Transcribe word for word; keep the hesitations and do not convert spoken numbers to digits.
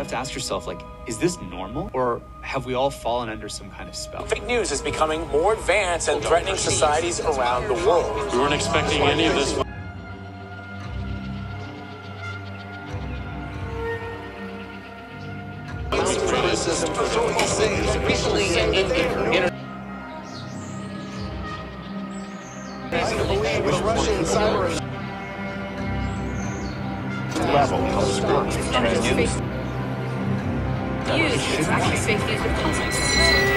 have to ask yourself, like, is this normal? Or have we all fallen under some kind of spell? Fake news is becoming more advanced and threatening societies around the world. We weren't expecting any of this. Criticism for what he says. Recently, Russian cyber level of scrutiny. News is actually fake news with context.